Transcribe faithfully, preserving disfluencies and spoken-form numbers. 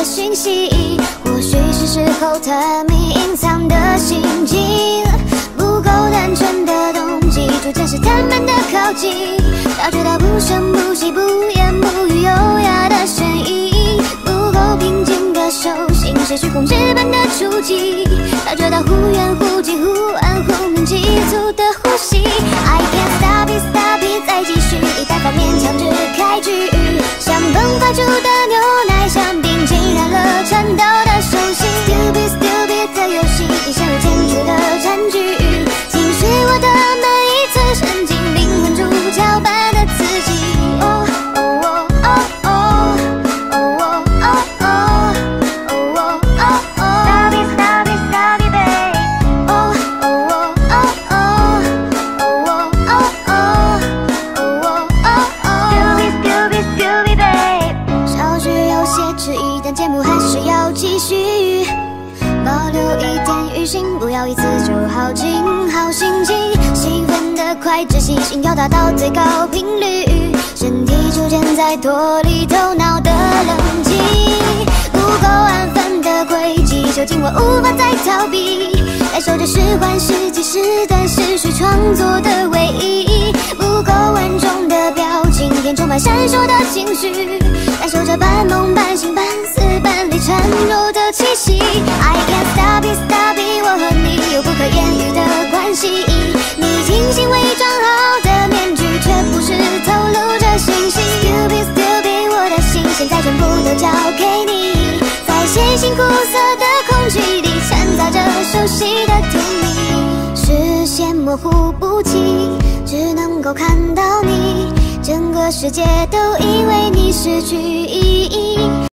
讯息，或许是时候特密隐藏的心境，不够单纯的动机，逐渐试探般的靠近，察觉到不声不息、不言不语优雅的声音，不够平静的手心，失去控制般的触及，察觉到忽远忽近、忽暗忽明急促的呼吸。I can't stop it, stop it， 再继续，一旦反面强制开局，像迸发出的牛奶，像冰浸染了颤抖的手心。Stupid stupid 的游戏，已陷入清楚的占据，侵蚀我的每一次神经，灵魂出窍般的刺激。哦哦哦哦哦哦哦哦哦哦哦 ，Stop it stop it stop it babe。哦哦哦哦哦哦哦哦哦哦哦 ，Stupid stupid stupid babe。稍许有些迟疑，但节目还是要继续。保留一点余兴，不要一次就耗尽好心情。兴奋的快窒息，心跳达到最高频率，身体逐渐在脱离头脑的冷静。不够安分的轨迹，究竟我无法再逃避。感受着是幻是即是短是虚创作的唯一。不够稳重的表情，填充满闪烁的情绪。感受着半梦半醒半死半离缠柔的气息。I can't stop it, stop it， 我和你有不可言喻的关系。你精心伪装好的面具，却不是透露着讯息。Stupid, stupid， 我的心现在全部都交给你，在血腥苦涩的空气里掺杂着熟悉的甜蜜。视线模糊不清，只能够看到你，整个世界都因为你失去意义。